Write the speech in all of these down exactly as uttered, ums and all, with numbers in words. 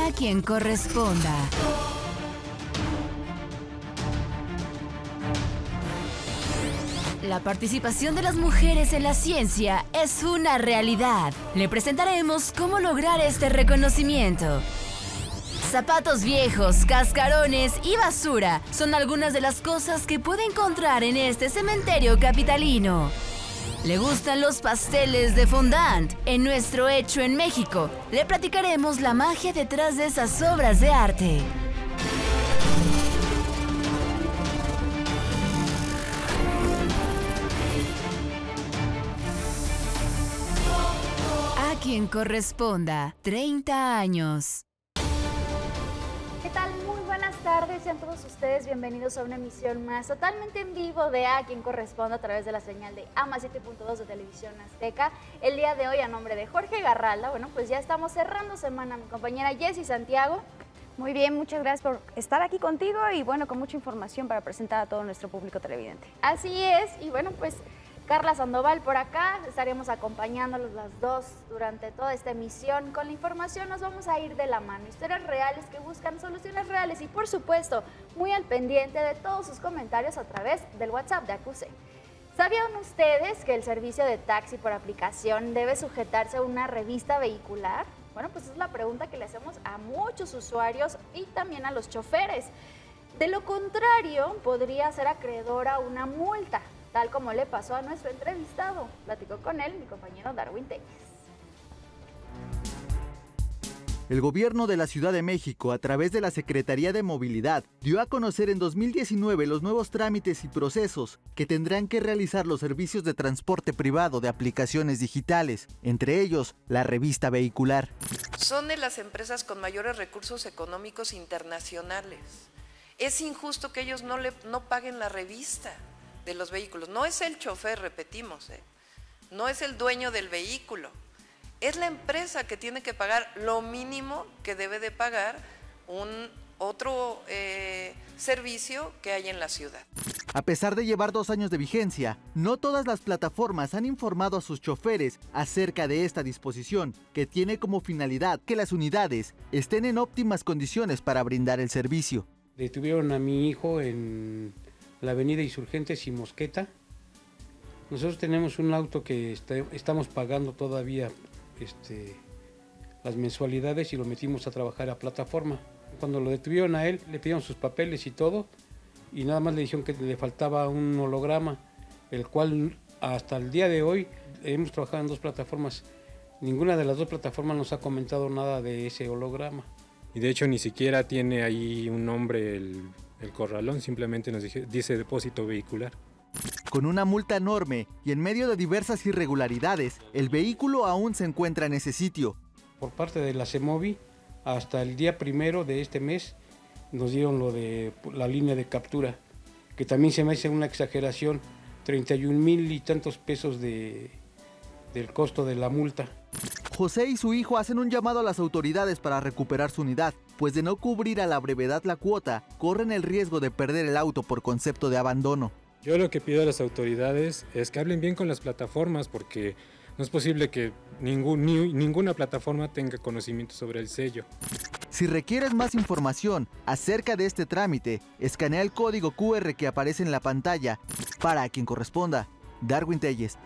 A quien corresponda. La participación de las mujeres en la ciencia es una realidad. Le presentaremos cómo lograr este reconocimiento. Zapatos viejos, cascarones y basura son algunas de las cosas que puede encontrar en este cementerio capitalino. ¿Le gustan los pasteles de fondant? En nuestro Hecho en México, le platicaremos la magia detrás de esas obras de arte. A quien corresponda, treinta años. ¿Qué tal? Muy buenas tardes, sean todos ustedes bienvenidos a una emisión más totalmente en vivo de A quien corresponda a través de la señal de A más siete punto dos de Televisión Azteca. El día de hoy, a nombre de Jorge Garralda, bueno, pues ya estamos cerrando semana. Mi compañera Jessy Santiago. Muy bien, muchas gracias por estar aquí contigo y bueno, con mucha información para presentar a todo nuestro público televidente. Así es, y bueno, pues Carla Sandoval por acá, estaremos acompañándolos las dos durante toda esta emisión. Con la información nos vamos a ir de la mano, historias reales que buscan soluciones reales y por supuesto muy al pendiente de todos sus comentarios a través del WhatsApp de A Q C. ¿Sabían ustedes que el servicio de taxi por aplicación debe sujetarse a una revista vehicular? Bueno, pues es la pregunta que le hacemos a muchos usuarios y también a los choferes. De lo contrario, podría ser acreedora a una multa, tal como le pasó a nuestro entrevistado. Platicó con él mi compañero Darwin Telles. El gobierno de la Ciudad de México, a través de la Secretaría de Movilidad, dio a conocer en dos mil diecinueve los nuevos trámites y procesos que tendrán que realizar los servicios de transporte privado de aplicaciones digitales, entre ellos la revista vehicular. Son de las empresas con mayores recursos económicos internacionales. Es injusto que ellos no, le, no paguen la revista de los vehículos. No es el chofer, repetimos, ¿eh? No es el dueño del vehículo. Es la empresa que tiene que pagar lo mínimo que debe de pagar un otro eh, servicio que hay en la ciudad. A pesar de llevar dos años de vigencia, no todas las plataformas han informado a sus choferes acerca de esta disposición, que tiene como finalidad que las unidades estén en óptimas condiciones para brindar el servicio. Detuvieron a mi hijo en la avenida Insurgentes y Mosqueta. Nosotros tenemos un auto que está, estamos pagando todavía este, las mensualidades y lo metimos a trabajar a plataforma. Cuando lo detuvieron a él, le pidieron sus papeles y todo, y nada más le dijeron que le faltaba un holograma, el cual hasta el día de hoy hemos trabajado en dos plataformas. Ninguna de las dos plataformas nos ha comentado nada de ese holograma. Y de hecho ni siquiera tiene ahí un nombre el, el corralón, simplemente nos dice, dice depósito vehicular. Con una multa enorme y en medio de diversas irregularidades, el vehículo aún se encuentra en ese sitio. Por parte de la CEMOVI, hasta el día primero de este mes, nos dieron lo de la línea de captura, que también se me hace una exageración, treinta y un mil y tantos pesos de, del costo de la multa. José y su hijo hacen un llamado a las autoridades para recuperar su unidad, pues de no cubrir a la brevedad la cuota, corren el riesgo de perder el auto por concepto de abandono. Yo lo que pido a las autoridades es que hablen bien con las plataformas, porque no es posible que ningún, ni, ninguna plataforma tenga conocimiento sobre el sello. Si requieres más información acerca de este trámite, escanea el código cu erre que aparece en la pantalla. Para a quien corresponda, Darwin Telles.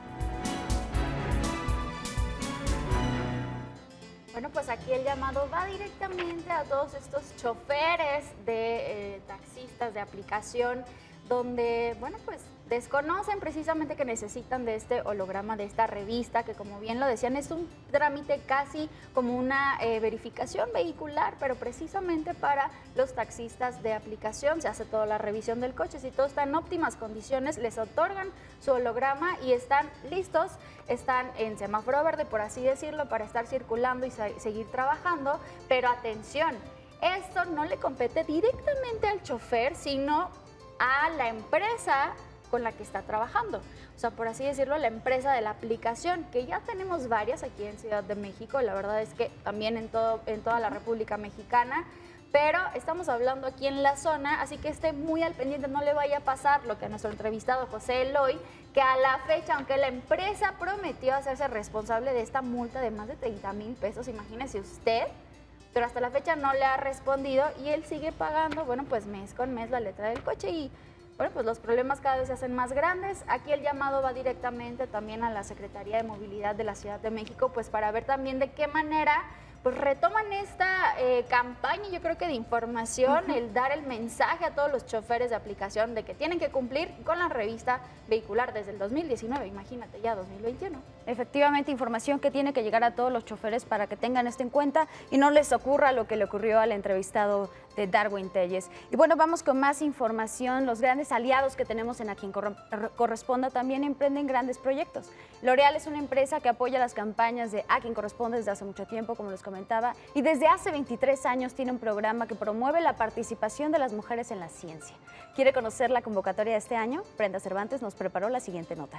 Bueno, pues aquí el llamado va directamente a todos estos choferes de eh, taxistas de aplicación, donde, bueno, pues desconocen precisamente que necesitan de este holograma, de esta revista, que como bien lo decían, es un trámite casi como una eh, verificación vehicular, pero precisamente para los taxistas de aplicación. Se hace toda la revisión del coche, si todo está en óptimas condiciones, les otorgan su holograma y están listos, están en semáforo verde, por así decirlo, para estar circulando y seguir trabajando, pero atención, esto no le compete directamente al chofer, sino a la empresa con la que está trabajando. O sea, por así decirlo, la empresa de la aplicación, que ya tenemos varias aquí en Ciudad de México, la verdad es que también en, todo, en toda la República Mexicana, pero estamos hablando aquí en la zona, así que esté muy al pendiente, no le vaya a pasar lo que a nuestro entrevistado José Eloy, que a la fecha, aunque la empresa prometió hacerse responsable de esta multa de más de treinta mil pesos, imagínese usted, pero hasta la fecha no le ha respondido y él sigue pagando, bueno, pues mes con mes la letra del coche y bueno, pues los problemas cada vez se hacen más grandes. Aquí el llamado va directamente también a la Secretaría de Movilidad de la Ciudad de México, pues para ver también de qué manera pues retoman esta eh, campaña, yo creo que de información, uh-huh. el dar el mensaje a todos los choferes de aplicación de que tienen que cumplir con la revista vehicular desde el dos mil diecinueve, imagínate ya dos mil veintiuno. Efectivamente, información que tiene que llegar a todos los choferes para que tengan esto en cuenta y no les ocurra lo que le ocurrió al entrevistado de Darwin Telles. Y bueno, vamos con más información. Los grandes aliados que tenemos en A Quien Corresponda también emprenden grandes proyectos. L'Oréal es una empresa que apoya las campañas de A Quien Corresponde desde hace mucho tiempo, como les comentaba, y desde hace veintitrés años tiene un programa que promueve la participación de las mujeres en la ciencia. ¿Quiere conocer la convocatoria de este año? Brenda Cervantes nos preparó la siguiente nota.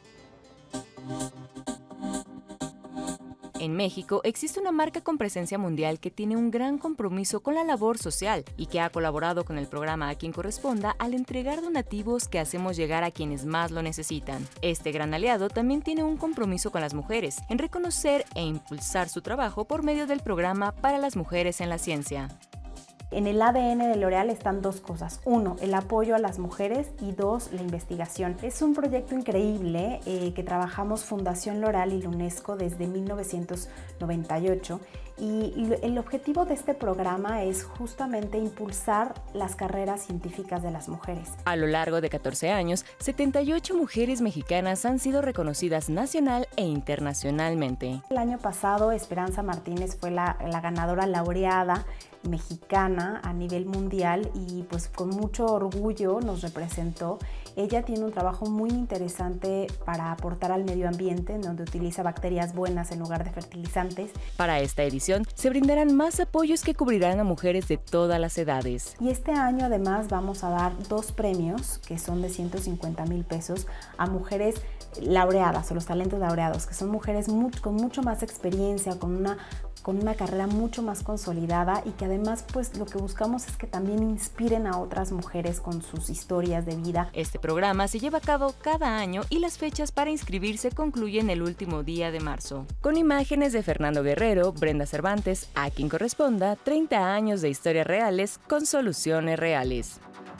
En México existe una marca con presencia mundial que tiene un gran compromiso con la labor social y que ha colaborado con el programa A Quien Corresponda al entregar donativos que hacemos llegar a quienes más lo necesitan. Este gran aliado también tiene un compromiso con las mujeres en reconocer e impulsar su trabajo por medio del programa para las mujeres en la ciencia. En el A D N de L'Oréal están dos cosas. Uno, el apoyo a las mujeres y dos, la investigación. Es un proyecto increíble eh, que trabajamos Fundación L'Oréal y la UNESCO desde mil novecientos noventa y ocho y el objetivo de este programa es justamente impulsar las carreras científicas de las mujeres. A lo largo de catorce años, setenta y ocho mujeres mexicanas han sido reconocidas nacional e internacionalmente. El año pasado Esperanza Martínez fue la, la ganadora laureada mexicana a nivel mundial y pues con mucho orgullo nos representó. Ella tiene un trabajo muy interesante para aportar al medio ambiente, en donde utiliza bacterias buenas en lugar de fertilizantes. Para esta edición se brindarán más apoyos que cubrirán a mujeres de todas las edades. Y este año además vamos a dar dos premios que son de ciento cincuenta mil pesos a mujeres laureadas o los talentos laureados, que son mujeres muy, con mucho más experiencia, con una con una carrera mucho más consolidada y que además pues lo que buscamos es que también inspiren a otras mujeres con sus historias de vida. Este programa se lleva a cabo cada año y las fechas para inscribirse concluyen el último día de marzo. Con imágenes de Fernando Guerrero, Brenda Cervantes, A Quien Corresponda, treinta años de historias reales con soluciones reales.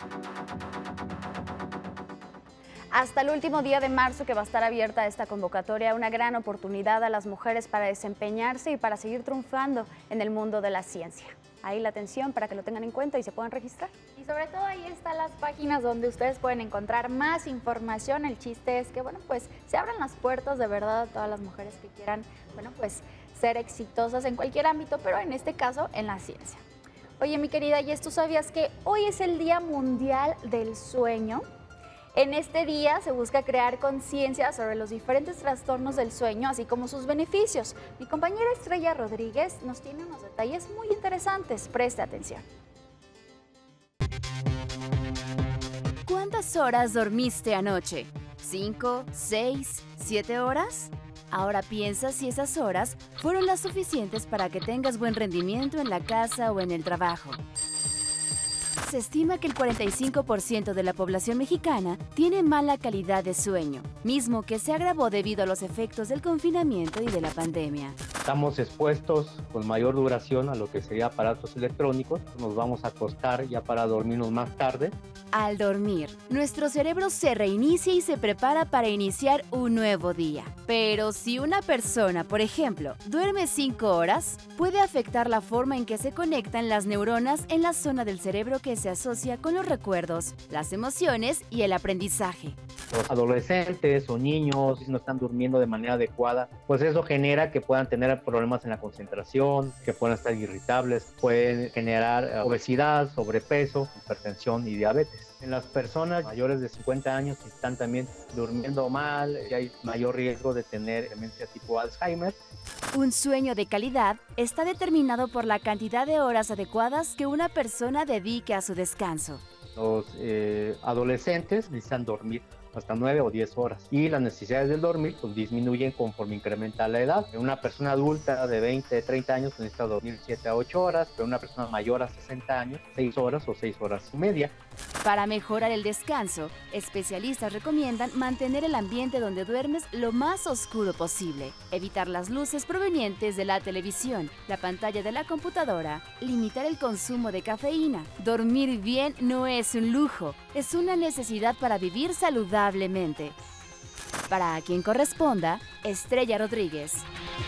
Hasta el último día de marzo que va a estar abierta esta convocatoria, una gran oportunidad a las mujeres para desempeñarse y para seguir triunfando en el mundo de la ciencia. Ahí la atención para que lo tengan en cuenta y se puedan registrar. Y sobre todo ahí están las páginas donde ustedes pueden encontrar más información. El chiste es que, bueno, pues se abran las puertas de verdad a todas las mujeres que quieran, bueno, pues ser exitosas en cualquier ámbito, pero en este caso en la ciencia. Oye, mi querida Jess, ¿tú sabías que hoy es el Día Mundial del Sueño? En este día se busca crear conciencia sobre los diferentes trastornos del sueño, así como sus beneficios. Mi compañera Estrella Rodríguez nos tiene unos detalles muy interesantes. Preste atención. ¿Cuántas horas dormiste anoche? ¿Cinco, seis, siete horas? Ahora piensa si esas horas fueron las suficientes para que tengas buen rendimiento en la casa o en el trabajo. Se estima que el cuarenta y cinco por ciento de la población mexicana tiene mala calidad de sueño, mismo que se agravó debido a los efectos del confinamiento y de la pandemia. Estamos expuestos con mayor duración a lo que sería aparatos electrónicos, nos vamos a acostar ya para dormirnos más tarde. Al dormir, nuestro cerebro se reinicia y se prepara para iniciar un nuevo día. Pero si una persona, por ejemplo, duerme cinco horas, puede afectar la forma en que se conectan las neuronas en la zona del cerebro que se asocia con los recuerdos, las emociones y el aprendizaje. Los adolescentes o niños, si no están durmiendo de manera adecuada, pues eso genera que puedan tener problemas en la concentración, que puedan estar irritables, pueden generar obesidad, sobrepeso, hipertensión y diabetes. En las personas mayores de cincuenta años que están también durmiendo mal, y hay mayor riesgo de tener demencia tipo Alzheimer. Un sueño de calidad está determinado por la cantidad de horas adecuadas que una persona dedique a su descanso. Los eh, adolescentes necesitan dormir hasta nueve o diez horas. Y las necesidades del dormir pues disminuyen conforme incrementa la edad. Una persona adulta de veinte, treinta años necesita dormir siete a ocho horas, pero una persona mayor a sesenta años, seis horas o seis horas y media. Para mejorar el descanso, especialistas recomiendan mantener el ambiente donde duermes lo más oscuro posible, evitar las luces provenientes de la televisión, la pantalla de la computadora, limitar el consumo de cafeína. Dormir bien no es un lujo, es una necesidad para vivir saludablemente. Para quien corresponda, Estrella Rodríguez.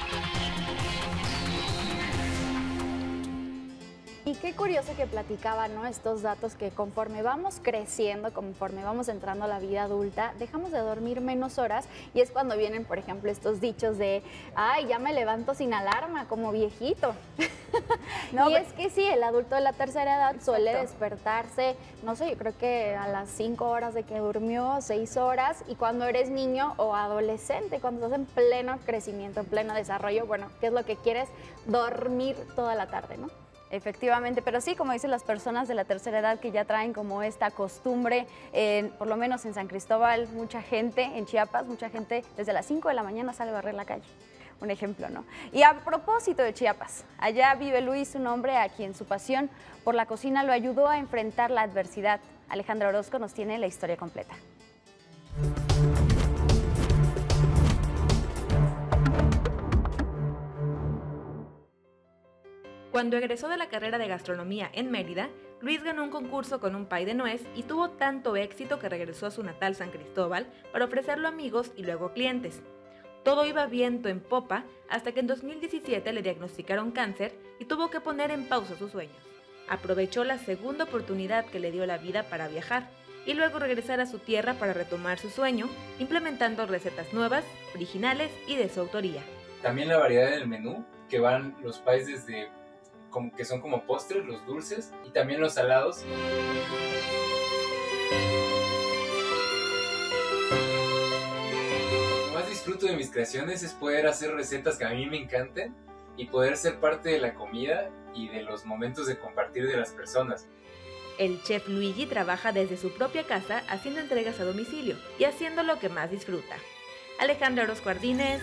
Y qué curioso que platicaba, ¿no? Estos datos que conforme vamos creciendo, conforme vamos entrando a la vida adulta, dejamos de dormir menos horas y es cuando vienen, por ejemplo, estos dichos de, ay, ya me levanto sin alarma, como viejito. No, y es que sí, el adulto de la tercera edad suele despertarse, no sé, yo creo que a las cinco horas de que durmió, seis horas, y cuando eres niño o adolescente, cuando estás en pleno crecimiento, en pleno desarrollo, bueno, ¿qué es lo que quieres? Dormir toda la tarde, ¿no? Efectivamente, pero sí, como dicen las personas de la tercera edad que ya traen como esta costumbre, eh, por lo menos en San Cristóbal, mucha gente, en Chiapas, mucha gente desde las cinco de la mañana sale a barrer la calle. Un ejemplo, ¿no? Y a propósito de Chiapas, allá vive Luis, un hombre a quien su pasión por la cocina lo ayudó a enfrentar la adversidad. Alejandra Orozco nos tiene la historia completa. Cuando egresó de la carrera de gastronomía en Mérida, Luis ganó un concurso con un pay de nuez y tuvo tanto éxito que regresó a su natal San Cristóbal para ofrecerlo a amigos y luego clientes. Todo iba viento en popa hasta que en dos mil diecisiete le diagnosticaron cáncer y tuvo que poner en pausa sus sueños. Aprovechó la segunda oportunidad que le dio la vida para viajar y luego regresar a su tierra para retomar su sueño, implementando recetas nuevas, originales y de su autoría. También la variedad del menú, que van los pies desde como que son como postres, los dulces y también los salados. Lo más disfruto de mis creaciones es poder hacer recetas que a mí me encanten y poder ser parte de la comida y de los momentos de compartir de las personas. El chef Luigi trabaja desde su propia casa haciendo entregas a domicilio y haciendo lo que más disfruta. Alejandra Orozco Ardínez.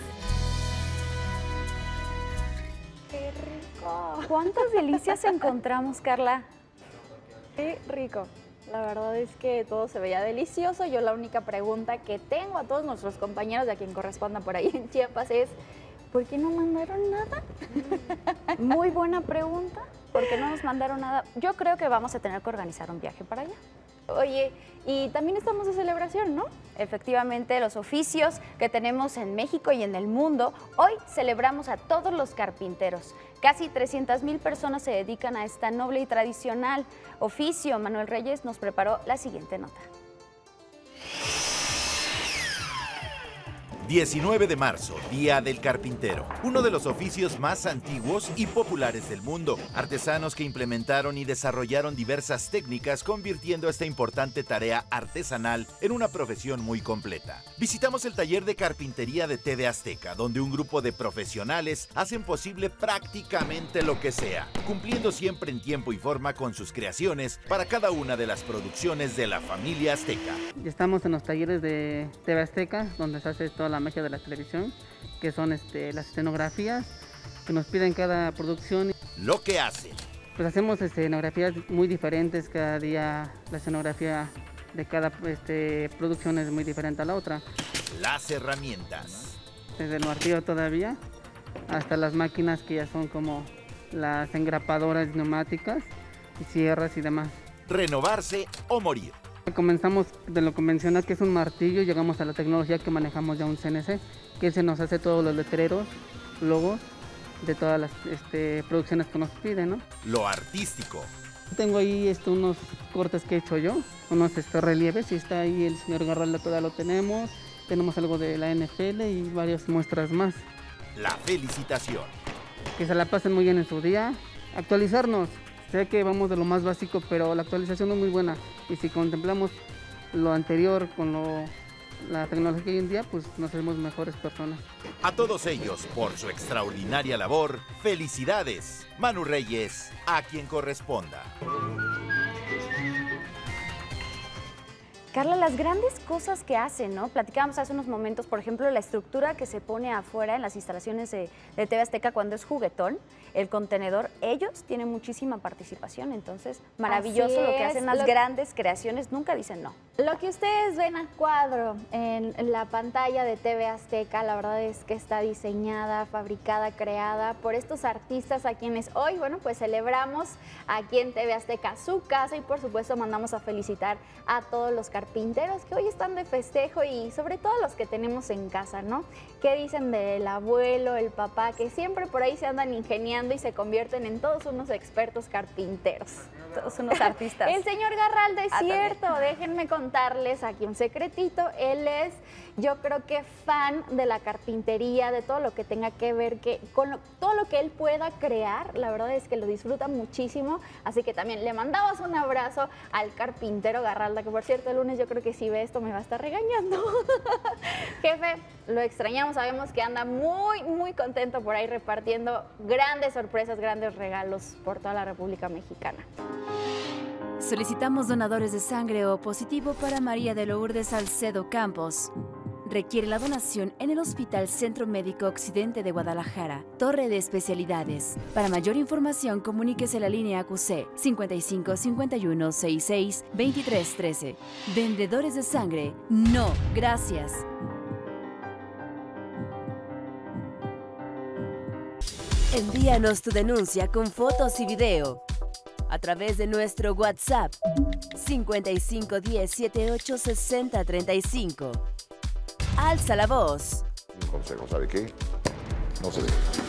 ¡Qué rico! ¿Cuántas delicias encontramos, Carla? Qué rico. La verdad es que todo se veía delicioso. Yo la única pregunta que tengo a todos nuestros compañeros de a quien corresponda por ahí en Chiapas es, ¿por qué no mandaron nada? Muy buena pregunta. ¿Por qué no nos mandaron nada? Yo creo que vamos a tener que organizar un viaje para allá. Oye, y también estamos de celebración, ¿no? Efectivamente, los oficios que tenemos en México y en el mundo, hoy celebramos a todos los carpinteros. Casi trescientas mil personas se dedican a esta noble y tradicional oficio. Manuel Reyes nos preparó la siguiente nota. diecinueve de marzo, Día del Carpintero, uno de los oficios más antiguos y populares del mundo. Artesanos que implementaron y desarrollaron diversas técnicas, convirtiendo esta importante tarea artesanal en una profesión muy completa. Visitamos el taller de carpintería de T V Azteca, donde un grupo de profesionales hacen posible prácticamente lo que sea, cumpliendo siempre en tiempo y forma con sus creaciones para cada una de las producciones de la familia azteca. Estamos en los talleres de T V Azteca, donde se hace toda la magia de la televisión, que son este, las escenografías que nos piden cada producción. Lo que hacen. Pues hacemos escenografías muy diferentes, cada día la escenografía de cada este, producción es muy diferente a la otra. Las herramientas. Desde el martillo todavía, hasta las máquinas que ya son como las engrapadoras neumáticas y sierras y demás. Renovarse o morir. Comenzamos de lo convencional que es un martillo, llegamos a la tecnología que manejamos ya un C N C, que se nos hace todos los letreros, logos de todas las este, producciones que nos piden, ¿no? Lo artístico. Tengo ahí este, unos cortes que he hecho yo, unos este, relieves, y está ahí el señor Garralda, todavía lo tenemos, tenemos algo de la N F L y varias muestras más. La felicitación. Que se la pasen muy bien en su día, actualizarnos. Sé que vamos de lo más básico, pero la actualización es muy buena. Y si contemplamos lo anterior con lo, la tecnología hoy en día, pues nos hacemos mejores personas. A todos ellos, por su extraordinaria labor, felicidades. Manu Reyes, a quien corresponda. Carla, las grandes cosas que hacen, ¿no? Platicábamos hace unos momentos, por ejemplo, la estructura que se pone afuera en las instalaciones de, de T V Azteca cuando es juguetón, el contenedor, ellos tienen muchísima participación, entonces maravilloso lo que hacen, las lo... grandes creaciones, nunca dicen no. Lo que ustedes ven a cuadro en la pantalla de T V Azteca, la verdad es que está diseñada, fabricada, creada por estos artistas a quienes hoy, bueno, pues celebramos aquí en T V Azteca su casa y por supuesto mandamos a felicitar a todos los carpinteros que hoy están de festejo y sobre todo los que tenemos en casa, ¿no? ¿Qué dicen del abuelo, el papá, que siempre por ahí se andan ingeniando y se convierten en todos unos expertos carpinteros? Todos unos artistas. El señor Garralda es ah, cierto, también. Déjenme contarles aquí un secretito. Él es, yo creo que fan de la carpintería, de todo lo que tenga que ver, que con lo, todo lo que él pueda crear, la verdad es que lo disfruta muchísimo. Así que también le mandamos un abrazo al carpintero Garralda, que por cierto el lunes yo creo que si ve esto me va a estar regañando. Jefe, lo extrañamos, sabemos que anda muy, muy contento por ahí repartiendo grandes sorpresas, grandes regalos por toda la República Mexicana. Solicitamos donadores de sangre O positivo para María de Lourdes Salcedo Campos. Requiere la donación en el Hospital Centro Médico Occidente de Guadalajara, Torre de Especialidades. Para mayor información, comuníquese a la línea A Q C cincuenta y cinco cincuenta y uno sesenta y seis veintitrés trece. Vendedores de sangre, no, gracias. Envíanos tu denuncia con fotos y video a través de nuestro WhatsApp cincuenta y cinco diez setenta y ocho sesenta treinta y cinco. Alza la voz. Un consejo, ¿sabe qué? No se deje.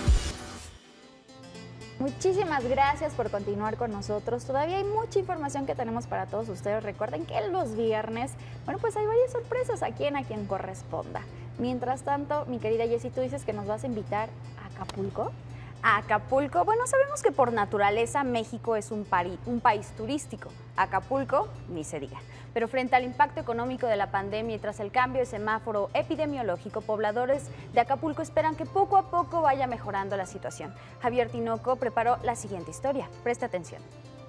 Muchísimas gracias por continuar con nosotros. Todavía hay mucha información que tenemos para todos ustedes. Recuerden que los viernes, bueno, pues hay varias sorpresas aquí en A Quien Corresponda. Mientras tanto, mi querida Jessie, tú dices que nos vas a invitar a Acapulco. A Acapulco, bueno, sabemos que por naturaleza México es un, pari, un país turístico. Acapulco, ni se diga. Pero frente al impacto económico de la pandemia y tras el cambio de semáforo epidemiológico, pobladores de Acapulco esperan que poco a poco vaya mejorando la situación. Javier Tinoco preparó la siguiente historia. Presta atención.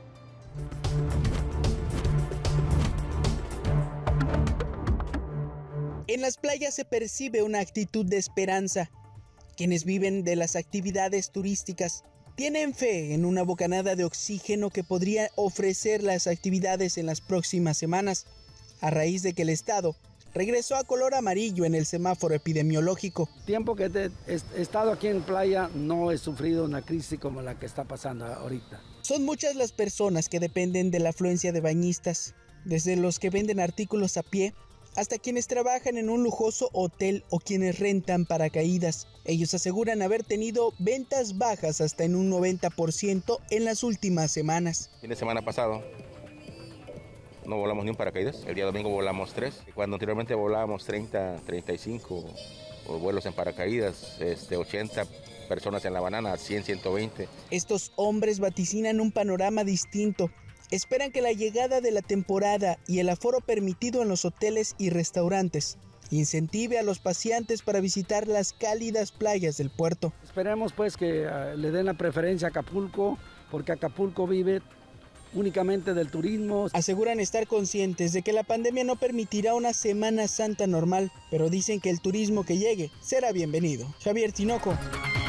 En las playas se percibe una actitud de esperanza. Quienes viven de las actividades turísticas tienen fe en una bocanada de oxígeno que podría ofrecer las actividades en las próximas semanas, a raíz de que el estado regresó a color amarillo en el semáforo epidemiológico. Tiempo que he estado aquí en playa no he sufrido una crisis como la que está pasando ahorita. Son muchas las personas que dependen de la afluencia de bañistas, desde los que venden artículos a pie hasta quienes trabajan en un lujoso hotel o quienes rentan paracaídas. Ellos aseguran haber tenido ventas bajas hasta en un noventa por ciento en las últimas semanas. El fin de semana pasado no volamos ni un paracaídas, el día domingo volamos tres, cuando anteriormente volábamos treinta, treinta y cinco vuelos en paracaídas, este, ochenta personas en la banana, cien, ciento veinte. Estos hombres vaticinan un panorama distinto. Esperan que la llegada de la temporada y el aforo permitido en los hoteles y restaurantes incentive a los paseantes para visitar las cálidas playas del puerto. Esperemos pues que uh, le den la preferencia a Acapulco, porque Acapulco vive únicamente del turismo. Aseguran estar conscientes de que la pandemia no permitirá una Semana Santa normal, pero dicen que el turismo que llegue será bienvenido. Javier Tinoco.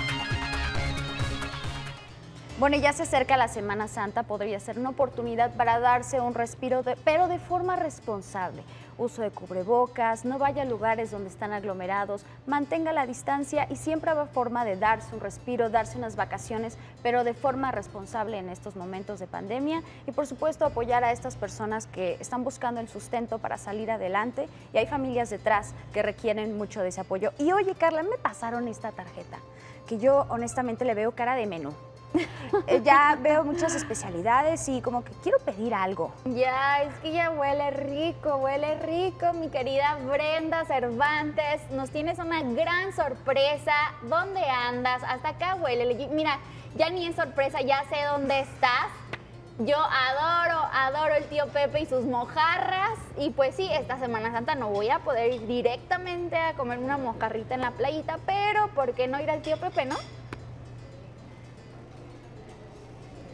Bueno, ya se acerca la Semana Santa, podría ser una oportunidad para darse un respiro, de, pero de forma responsable. Uso de cubrebocas, no vaya a lugares donde están aglomerados, mantenga la distancia y siempre habrá forma de darse un respiro, darse unas vacaciones, pero de forma responsable en estos momentos de pandemia. Y por supuesto apoyar a estas personas que están buscando el sustento para salir adelante y hay familias detrás que requieren mucho de ese apoyo. Y oye, Carla, me pasaron esta tarjeta, que yo honestamente le veo cara de menú. Ya veo muchas especialidades y como que quiero pedir algo. Ya, es que ya huele rico, huele rico, mi querida Brenda Cervantes. Nos tienes una gran sorpresa. ¿Dónde andas? Hasta acá huele. Mira, ya ni es sorpresa, ya sé dónde estás. Yo adoro, adoro el tío Pepe y sus mojarras. Y pues sí, esta Semana Santa no voy a poder ir directamente a comer una mojarrita en la playita, pero ¿por qué no ir al tío Pepe, no?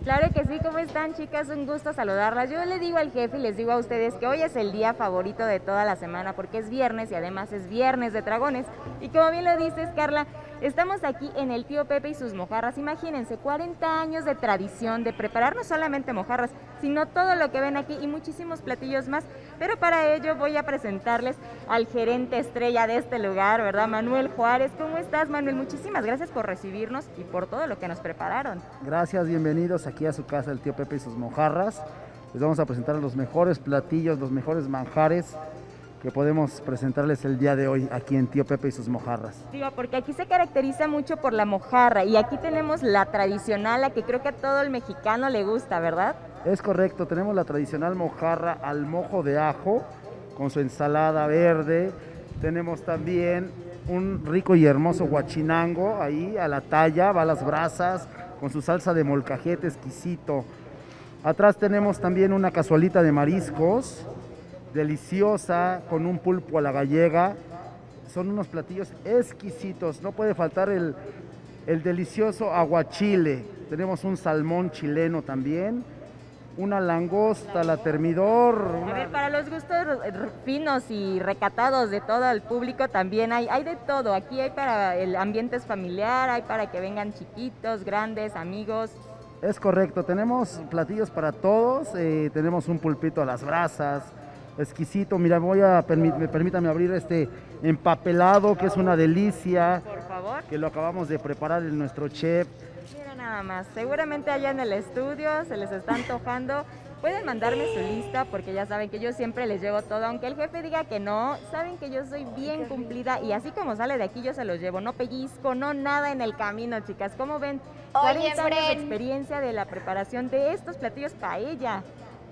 Claro que sí, ¿cómo están, chicas? Un gusto saludarlas. Yo le digo al jefe y les digo a ustedes que hoy es el día favorito de toda la semana porque es viernes y además es viernes de dragones. Y como bien lo dices, Carla, estamos aquí en el Tío Pepe y sus mojarras. Imagínense, cuarenta años de tradición de preparar no solamente mojarras, sino todo lo que ven aquí y muchísimos platillos más. Pero para ello voy a presentarles al gerente estrella de este lugar, ¿verdad? Manuel Juárez. ¿Cómo estás, Manuel? Muchísimas gracias por recibirnos y por todo lo que nos prepararon. Gracias, bienvenidos aquí a su casa, el Tío Pepe y sus mojarras. Les vamos a presentar los mejores platillos, los mejores manjares que podemos presentarles el día de hoy aquí en Tío Pepe y sus mojarras. Digo, porque aquí se caracteriza mucho por la mojarra y aquí tenemos la tradicional, la que creo que a todo el mexicano le gusta, ¿verdad? Es correcto, tenemos la tradicional mojarra al mojo de ajo con su ensalada verde. Tenemos también un rico y hermoso guachinango ahí a la talla, va a las brasas con su salsa de molcajete exquisito. Atrás tenemos también una cazuelita de mariscos deliciosa con un pulpo a la gallega. Son unos platillos exquisitos. No puede faltar el, el delicioso aguachile. Tenemos un salmón chileno también, una langosta, la termidor. A ver, para los gustos finos y recatados de todo el público también hay, hay de todo. Aquí hay para el ambiente familiar, hay para que vengan chiquitos, grandes, amigos. Es correcto, tenemos platillos para todos. Eh, tenemos un pulpito a las brasas, exquisito. Mira, voy a permí, permítame abrir este empapelado que es una delicia. Por favor. Que lo acabamos de preparar en nuestro chef. Mira nada más, seguramente allá en el estudio se les está antojando. Pueden mandarme su lista porque ya saben que yo siempre les llevo todo, aunque el jefe diga que no, saben que yo soy bien cumplida y así como sale de aquí yo se los llevo, no pellizco, no nada en el camino, chicas. ¿Cómo ven? cuarenta años de experiencia de la preparación de estos platillos paella.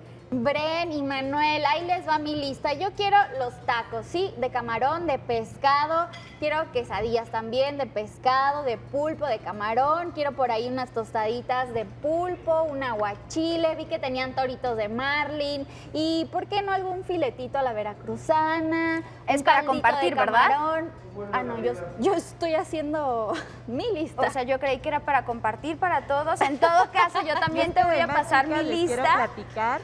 Bren y Manuel, ahí les va mi lista. Yo quiero los tacos, ¿sí? De camarón, de pescado. Quiero quesadillas también de pescado, de pulpo, de camarón. Quiero por ahí unas tostaditas de pulpo, un aguachile. Vi que tenían toritos de marlin. Y, ¿por qué no algún filetito a la veracruzana? Es para compartir, ¿verdad? Ah, no, yo, yo estoy haciendo mi lista. O sea, yo creí que era para compartir para todos. En todo caso, yo también te voy a pasar mi lista. Quiero platicar.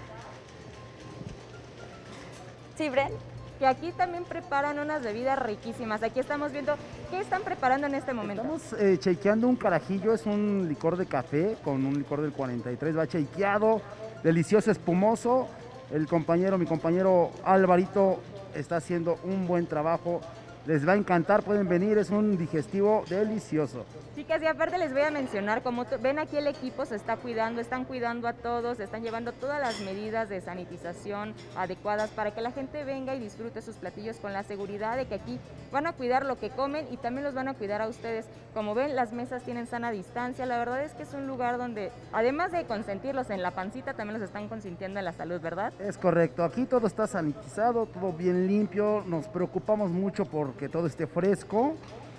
Sí, Bren. Que aquí también preparan unas bebidas riquísimas. Aquí estamos viendo qué están preparando en este momento. Estamos eh, shakeando un carajillo, es un licor de café con un licor del cuarenta y tres, va shakeado, delicioso, espumoso. El compañero, mi compañero Alvarito está haciendo un buen trabajo. Les va a encantar, pueden venir, es un digestivo delicioso. Chicas, y aparte les voy a mencionar, como ven aquí el equipo se está cuidando, están cuidando a todos, están llevando todas las medidas de sanitización adecuadas para que la gente venga y disfrute sus platillos con la seguridad de que aquí van a cuidar lo que comen y también los van a cuidar a ustedes. Como ven, las mesas tienen sana distancia, la verdad es que es un lugar donde, además de consentirlos en la pancita, también los están consintiendo en la salud, ¿verdad? Es correcto, aquí todo está sanitizado, todo bien limpio, nos preocupamos mucho por que todo esté fresco.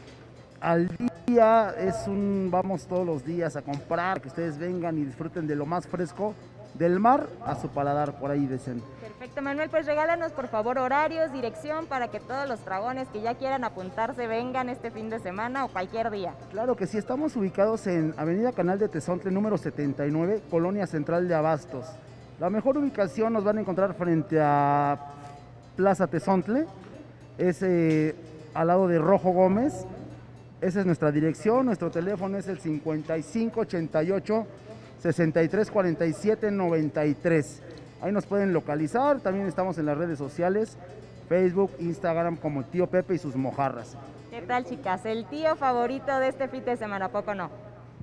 Al día es un, vamos todos los días a comprar, que ustedes vengan y disfruten de lo más fresco del mar a su paladar, por ahí dicen. Perfecto, Manuel, pues regálanos por favor horarios, dirección para que todos los dragones que ya quieran apuntarse vengan este fin de semana o cualquier día. Claro que sí, estamos ubicados en Avenida Canal de Tezontle, número setenta y nueve, Colonia Central de Abastos. La mejor ubicación nos van a encontrar frente a Plaza Tezontle, es eh, al lado de Rojo Gómez. Esa es nuestra dirección, nuestro teléfono es el cincuenta y cinco ochenta y ocho sesenta y tres cuarenta y siete noventa y tres. Ahí nos pueden localizar, también estamos en las redes sociales, Facebook, Instagram como Tío Pepe y sus mojarras. ¿Qué tal, chicas? ¿El tío favorito de este fin de semana, ¿a poco no?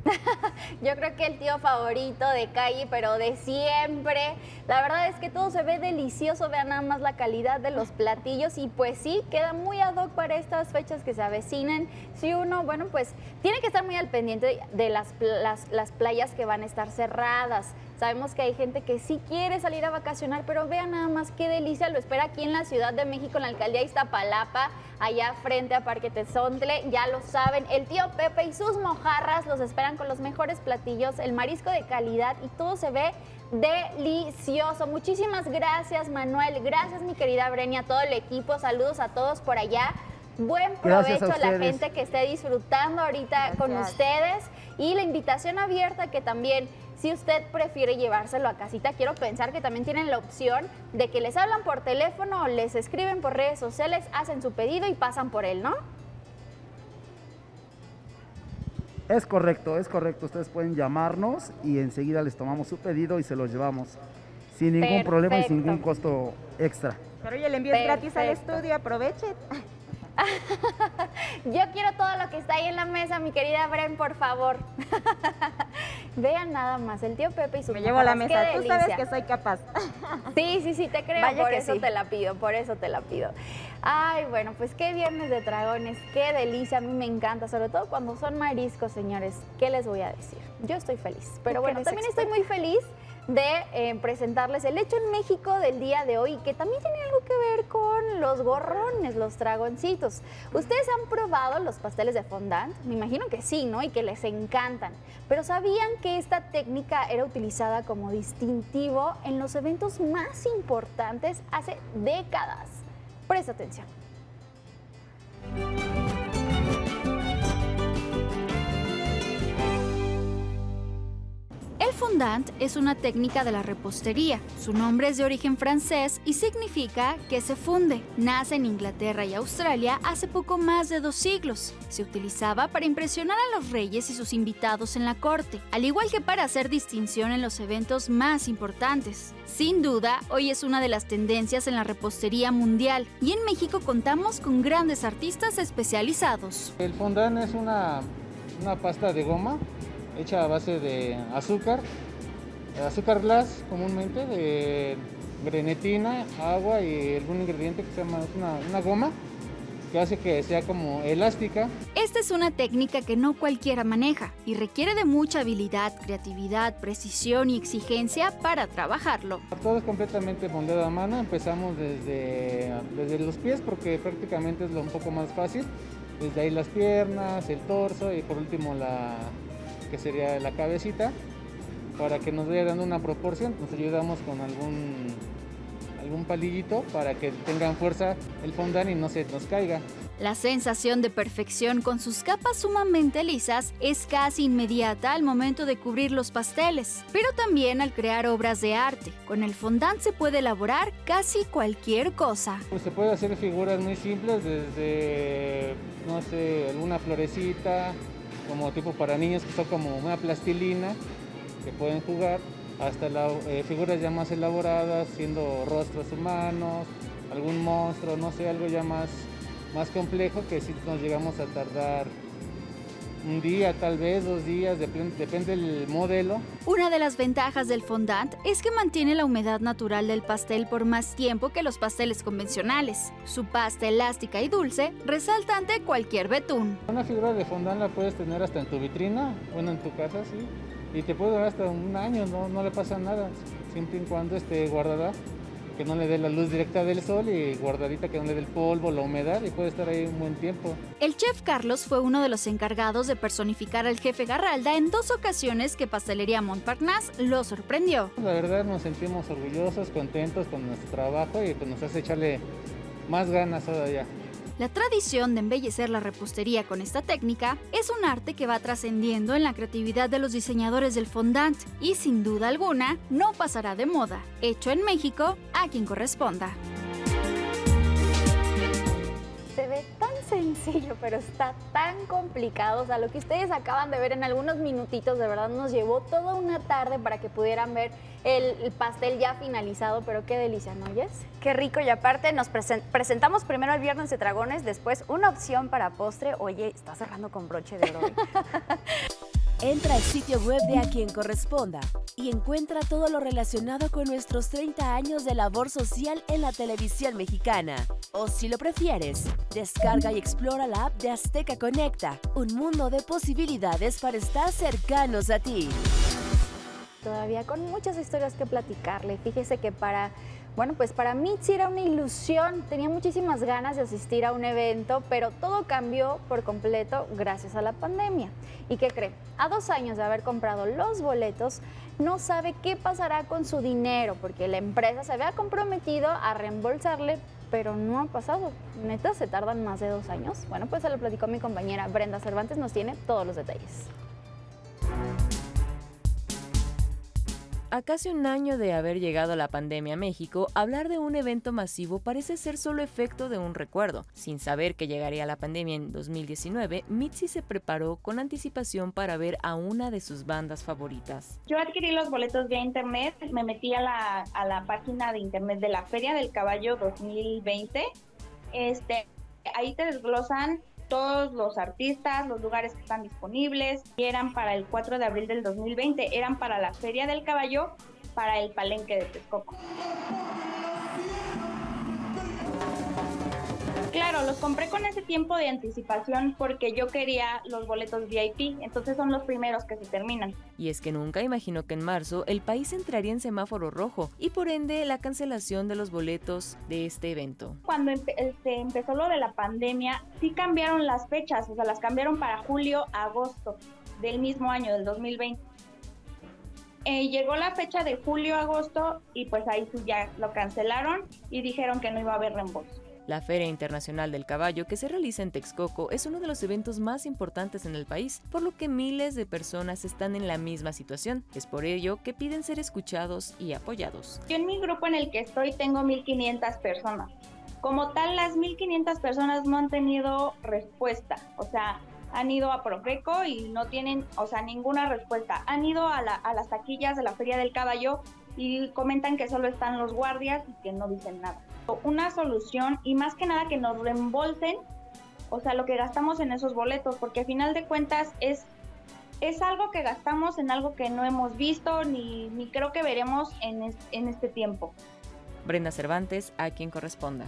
Yo creo que el tío favorito de calle, pero de siempre. La verdad es que todo se ve delicioso, vean nada más la calidad de los platillos y pues sí, queda muy ad hoc para estas fechas que se avecinan. Si uno, bueno, pues tiene que estar muy al pendiente de las, las, las playas que van a estar cerradas. Sabemos que hay gente que sí quiere salir a vacacionar, pero vean nada más qué delicia lo espera aquí en la Ciudad de México, en la alcaldía Iztapalapa, allá frente a Parque Tezontle. Ya lo saben, el tío Pepe y sus mojarras los esperan con los mejores platillos, el marisco de calidad y todo se ve delicioso. Muchísimas gracias, Manuel. Gracias, mi querida Brenia, todo el equipo. Saludos a todos por allá. Buen provecho a, a la gente que esté disfrutando ahorita Gracias. Con ustedes y la invitación abierta que también Si usted prefiere llevárselo a casita, quiero pensar que también tienen la opción de que les hablan por teléfono o les escriben por redes sociales, hacen su pedido y pasan por él, ¿no? Es correcto, es correcto. Ustedes pueden llamarnos y enseguida les tomamos su pedido y se los llevamos sin ningún Perfecto. problema y sin ningún costo extra. Pero oye, el envío es gratis al Perfecto. estudio, aproveche. Yo quiero todo lo que está ahí en la mesa, mi querida Bren, por favor. Vean nada más, el tío Pepe y su Me llevo a la mojarras, mesa, qué tú sabes delicia. que soy capaz. Sí, sí, sí, te creo, Vaya por que eso sí. te la pido, por eso te la pido. Ay, bueno, pues qué viernes de dragones, qué delicia, a mí me encanta, sobre todo cuando son mariscos, señores. ¿Qué les voy a decir? Yo estoy feliz, pero Tú que bueno, eres también estoy muy feliz de eh, presentarles el hecho en México del día de hoy, que también tiene algo que ver con los gorrones, los dragoncitos. ¿Ustedes han probado los pasteles de fondant? Me imagino que sí, ¿no? Y que les encantan. Pero ¿sabían que esta técnica era utilizada como distintivo en los eventos más importantes hace décadas? Presta atención. El fondant es una técnica de la repostería. Su nombre es de origen francés y significa que se funde. Nace en Inglaterra y Australia hace poco más de dos siglos. Se utilizaba para impresionar a los reyes y sus invitados en la corte, al igual que para hacer distinción en los eventos más importantes. Sin duda, hoy es una de las tendencias en la repostería mundial y en México contamos con grandes artistas especializados. El fondant es una, una pasta de goma hecha a base de azúcar, azúcar glass comúnmente, de grenetina, agua y algún ingrediente que se llama una, una goma que hace que sea como elástica. Esta es una técnica que no cualquiera maneja y requiere de mucha habilidad, creatividad, precisión y exigencia para trabajarlo. Todo es completamente moldeado a mano, empezamos desde, desde los pies porque prácticamente es lo un poco más fácil, desde ahí las piernas, el torso y por último la que sería la cabecita, para que nos vaya dando una proporción. Nos ayudamos con algún, algún palillito para que tengan fuerza el fondant y no se nos caiga. La sensación de perfección con sus capas sumamente lisas es casi inmediata al momento de cubrir los pasteles, pero también al crear obras de arte. Con el fondant se puede elaborar casi cualquier cosa. Pues se puede hacer figuras muy simples, desde, no sé, alguna florecita, como tipo para niños que son como una plastilina que pueden jugar, hasta la, eh, figuras ya más elaboradas, siendo rostros humanos, algún monstruo, no sé, algo ya más, más complejo que si nos llegamos a tardar un día, tal vez dos días, depende, depende del modelo. Una de las ventajas del fondant es que mantiene la humedad natural del pastel por más tiempo que los pasteles convencionales. Su pasta elástica y dulce resalta ante cualquier betún. Una figura de fondant la puedes tener hasta en tu vitrina, bueno, en tu casa, sí, y te puede durar hasta un año, no, no le pasa nada, siempre y cuando esté guardada, que no le dé la luz directa del sol y guardadita, que no le dé el polvo, la humedad, y puede estar ahí un buen tiempo. El chef Carlos fue uno de los encargados de personificar al jefe Garralda en dos ocasiones que Pastelería Montparnasse lo sorprendió. La verdad nos sentimos orgullosos, contentos con nuestro trabajo y pues nos hace echarle más ganas todavía. La tradición de embellecer la repostería con esta técnica es un arte que va trascendiendo en la creatividad de los diseñadores del fondant y sin duda alguna no pasará de moda. Hecho en México, a quien corresponda. Se ve tan sencillo, pero está tan complicado. O sea, lo que ustedes acaban de ver en algunos minutitos, de verdad nos llevó toda una tarde para que pudieran ver el, el pastel ya finalizado, pero qué delicia, ¿no, Jess? Qué rico, y aparte nos presen- presentamos primero el Viernes de Dragones, después una opción para postre. Oye, está cerrando con broche de oro hoy. Entra al sitio web de A Quien Corresponda y encuentra todo lo relacionado con nuestros treinta años de labor social en la televisión mexicana. O si lo prefieres, descarga y explora la app de Azteca Conecta, un mundo de posibilidades para estar cercanos a ti. Todavía con muchas historias que platicarle. Fíjese que para, bueno, pues para mí sí era una ilusión. Tenía muchísimas ganas de asistir a un evento, pero todo cambió por completo gracias a la pandemia. ¿Y qué cree? A dos años de haber comprado los boletos, no sabe qué pasará con su dinero, porque la empresa se había comprometido a reembolsarle, pero no ha pasado. Neta, se tardan más de dos años. Bueno, pues se lo platicó mi compañera Brenda Cervantes, nos tiene todos los detalles. A casi un año de haber llegado la pandemia a México, hablar de un evento masivo parece ser solo efecto de un recuerdo. Sin saber que llegaría la pandemia en dos mil diecinueve, Mitzi se preparó con anticipación para ver a una de sus bandas favoritas. Yo adquirí los boletos vía internet, me metí a la, a la página de internet de la Feria del Caballo dos mil veinte. Este, ahí te desglosan todos los artistas, los lugares que están disponibles, y eran para el cuatro de abril del dos mil veinte, eran para la Feria del Caballo, para el Palenque de Texcoco. Claro, los compré con ese tiempo de anticipación porque yo quería los boletos V I P, entonces son los primeros que se terminan. Y es que nunca imaginó que en marzo el país entraría en semáforo rojo y por ende la cancelación de los boletos de este evento. Cuando empe este, empezó lo de la pandemia, sí cambiaron las fechas, o sea, las cambiaron para julio, agosto del mismo año, del dos mil veinte. Eh, llegó la fecha de julio-agosto y pues ahí sí ya lo cancelaron y dijeron que no iba a haber reembolso. La Feria Internacional del Caballo, que se realiza en Texcoco, es uno de los eventos más importantes en el país, por lo que miles de personas están en la misma situación. Es por ello que piden ser escuchados y apoyados. Yo en mi grupo en el que estoy tengo mil quinientas personas. Como tal, las mil quinientas personas no han tenido respuesta, o sea, han ido a Profeco y no tienen, o sea, ninguna respuesta. Han ido a, la, a las taquillas de la Feria del Caballo y comentan que solo están los guardias y que no dicen nada. Una solución y más que nada que nos reembolsen, o sea, lo que gastamos en esos boletos, porque al final de cuentas es, es algo que gastamos en algo que no hemos visto ni, ni creo que veremos en, es, en este tiempo. Brenda Cervantes, a quien corresponda.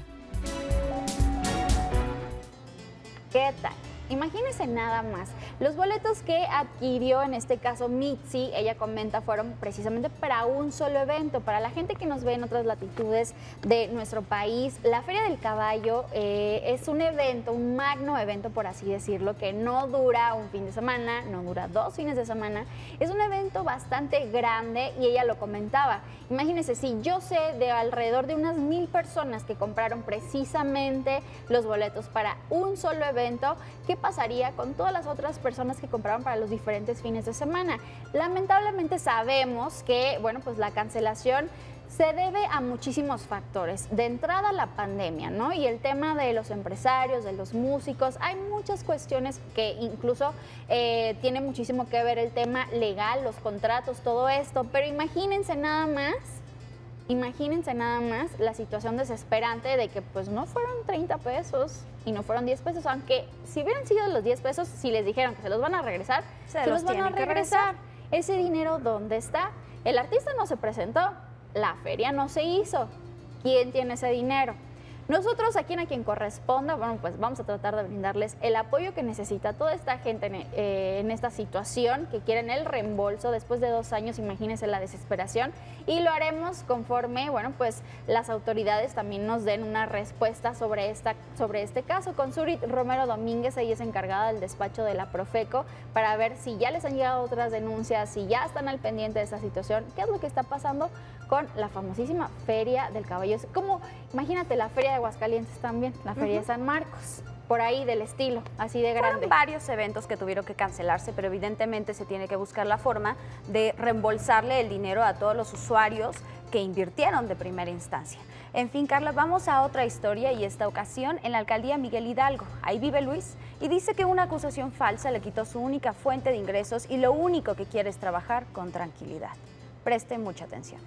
¿Qué tal? Imagínense nada más, los boletos que adquirió en este caso Mitzi, ella comenta, fueron precisamente para un solo evento. Para la gente que nos ve en otras latitudes de nuestro país, la Feria del Caballo eh, es un evento, un magno evento por así decirlo, que no dura un fin de semana, no dura dos fines de semana, es un evento bastante grande y ella lo comentaba. Imagínense, si yo sé de alrededor de unas mil personas que compraron precisamente los boletos para un solo evento, ¿qué pasaría con todas las otras personas que compraron para los diferentes fines de semana? Lamentablemente sabemos que, bueno, pues la cancelación se debe a muchísimos factores. De entrada, la pandemia, ¿no? Y el tema de los empresarios, de los músicos, hay muchas cuestiones que incluso eh, tiene muchísimo que ver el tema legal, los contratos, todo esto, pero imagínense nada más, imagínense nada más la situación desesperante de que pues no fueron treinta pesos y no fueron diez pesos, aunque si hubieran sido los diez pesos, si les dijeron que se los van a regresar, se, se los, los van a regresar. Ese dinero, ¿dónde está? El artista no se presentó, la feria no se hizo. ¿Quién tiene ese dinero? Nosotros aquí en A Quien Corresponda, bueno, pues vamos a tratar de brindarles el apoyo que necesita toda esta gente en, eh, en esta situación, que quieren el reembolso después de dos años, imagínense la desesperación, y lo haremos conforme, bueno, pues las autoridades también nos den una respuesta sobre, esta, sobre este caso. Con Suri Romero Domínguez, ella es encargada del despacho de la Profeco, para ver si ya les han llegado otras denuncias, si ya están al pendiente de esta situación, qué es lo que está pasando con la famosísima Feria del Caballo. Como, imagínate, la Feria de Aguascalientes también, la Feria uh-huh. de San Marcos, por ahí del estilo, así de grande. Fueron varios eventos que tuvieron que cancelarse, pero evidentemente se tiene que buscar la forma de reembolsarle el dinero a todos los usuarios que invirtieron de primera instancia. En fin, Carla, vamos a otra historia y esta ocasión en la alcaldía Miguel Hidalgo. Ahí vive Luis y dice que una acusación falsa le quitó su única fuente de ingresos y lo único que quiere es trabajar con tranquilidad. Presten mucha atención.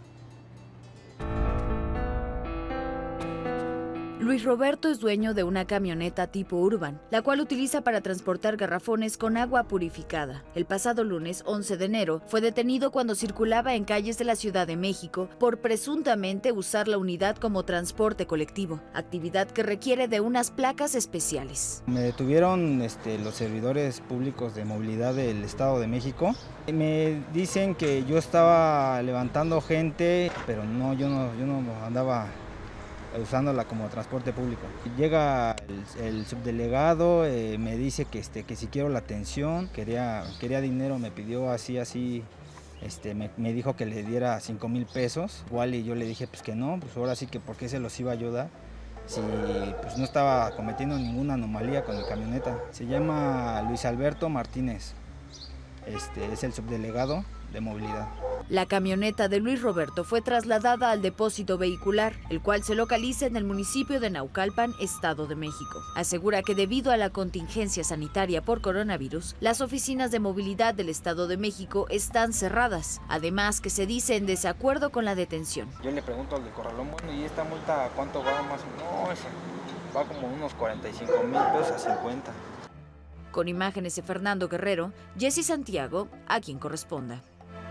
Luis Roberto es dueño de una camioneta tipo Urban, la cual utiliza para transportar garrafones con agua purificada. El pasado lunes once de enero fue detenido cuando circulaba en calles de la Ciudad de México por presuntamente usar la unidad como transporte colectivo, actividad que requiere de unas placas especiales. Me detuvieron este, los servidores públicos de movilidad del Estado de México. Me dicen que yo estaba levantando gente, pero no, yo no, yo no andaba usándola como transporte público. Llega el, el subdelegado, eh, me dice que, este, que si quiero la atención, quería, quería dinero, me pidió así, así, este, me, me dijo que le diera cinco mil pesos, igual y yo le dije pues que no, pues ahora sí que por qué se los iba a ayudar, si pues no estaba cometiendo ninguna anomalía con mi camioneta. Se llama Luis Alberto Martínez, este, es el subdelegado de movilidad. La camioneta de Luis Roberto fue trasladada al depósito vehicular, el cual se localiza en el municipio de Naucalpan, Estado de México. Asegura que debido a la contingencia sanitaria por coronavirus, las oficinas de movilidad del Estado de México están cerradas, además que se dice en desacuerdo con la detención. Yo le pregunto al de Corralón, bueno, ¿y esta multa cuánto va más? No, esa va como unos cuarenta y cinco mil pesos a cincuenta. Con imágenes de Fernando Guerrero, Jessy Santiago, a quien corresponda.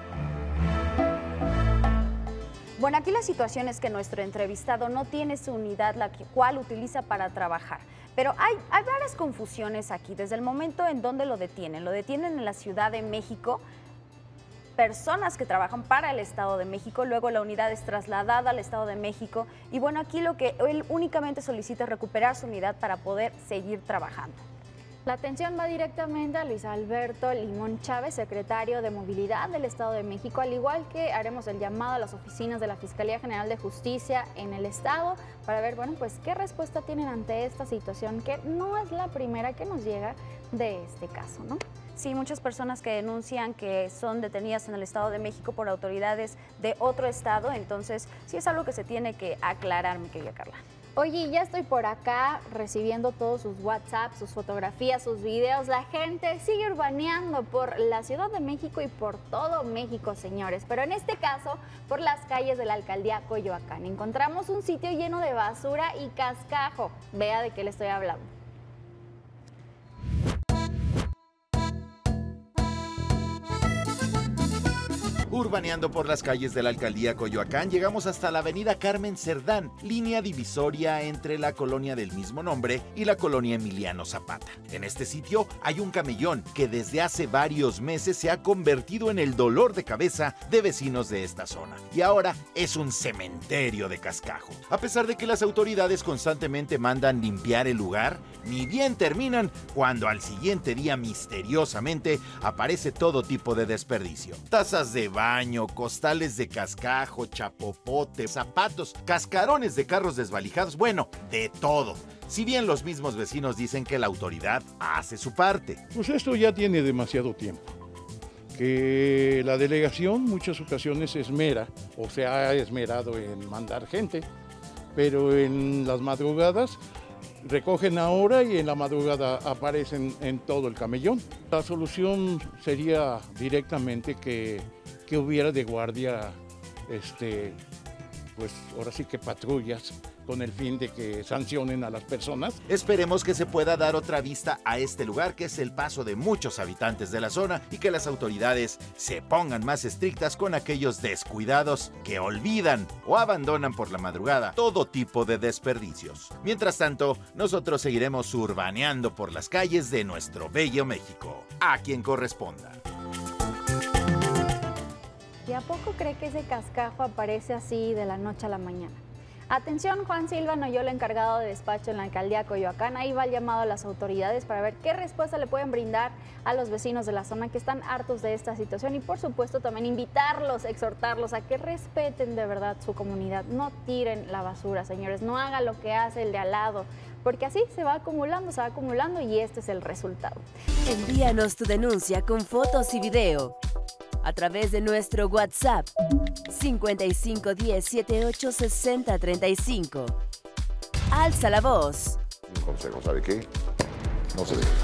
Bueno, aquí la situación es que nuestro entrevistado no tiene su unidad, la cual utiliza para trabajar. Pero hay, hay varias confusiones aquí, desde el momento en donde lo detienen. Lo detienen en la Ciudad de México, personas que trabajan para el Estado de México, luego la unidad es trasladada al Estado de México. Y bueno, aquí lo que él únicamente solicita es recuperar su unidad para poder seguir trabajando. La atención va directamente a Luis Alberto Limón Chávez, secretario de Movilidad del Estado de México, al igual que haremos el llamado a las oficinas de la Fiscalía General de Justicia en el Estado para ver, bueno, pues qué respuesta tienen ante esta situación, que no es la primera que nos llega de este caso, ¿no? Sí, muchas personas que denuncian que son detenidas en el Estado de México por autoridades de otro estado, entonces sí es algo que se tiene que aclarar, mi querida Carla. Oye, ya estoy por acá recibiendo todos sus WhatsApp, sus fotografías, sus videos. La gente sigue urbaneando por la Ciudad de México y por todo México, señores. Pero en este caso, por las calles de la alcaldía Coyoacán. Encontramos un sitio lleno de basura y cascajo. Vea de qué le estoy hablando. Urbaneando por las calles de la alcaldía Coyoacán, llegamos hasta la avenida Carmen Cerdán, línea divisoria entre la colonia del mismo nombre y la colonia Emiliano Zapata. En este sitio hay un camellón que desde hace varios meses se ha convertido en el dolor de cabeza de vecinos de esta zona. Y ahora es un cementerio de cascajo. A pesar de que las autoridades constantemente mandan limpiar el lugar, ni bien terminan cuando al siguiente día misteriosamente aparece todo tipo de desperdicio. Tazas de baño, costales de cascajo, chapopote, zapatos, cascarones de carros desvalijados, bueno, de todo. Si bien los mismos vecinos dicen que la autoridad hace su parte. Pues esto ya tiene demasiado tiempo. Que la delegación muchas ocasiones esmera o se ha esmerado en mandar gente, pero en las madrugadas recogen ahora y en la madrugada aparecen en todo el camellón. La solución sería directamente que, que hubiera de guardia, este, pues ahora sí que patrullas, con el fin de que sancionen a las personas. Esperemos que se pueda dar otra vista a este lugar, que es el paso de muchos habitantes de la zona, y que las autoridades se pongan más estrictas con aquellos descuidados que olvidan o abandonan por la madrugada todo tipo de desperdicios. Mientras tanto, nosotros seguiremos urbaneando por las calles de nuestro bello México, a quien corresponda. ¿Y a poco cree que ese cascajo aparece así de la noche a la mañana? Atención, Juan Silva Noyola, encargado de despacho en la alcaldía Coyoacán. Ahí va el llamado a las autoridades para ver qué respuesta le pueden brindar a los vecinos de la zona que están hartos de esta situación y por supuesto también invitarlos, exhortarlos a que respeten de verdad su comunidad. No tiren la basura, señores, no hagan lo que hace el de al lado, porque así se va acumulando, se va acumulando y este es el resultado. Envíanos tu denuncia con fotos y video a través de nuestro WhatsApp cincuenta y cinco diez setenta y ocho sesenta treinta y cinco. Alza la voz. Un consejo, ¿sabe qué? No se deje.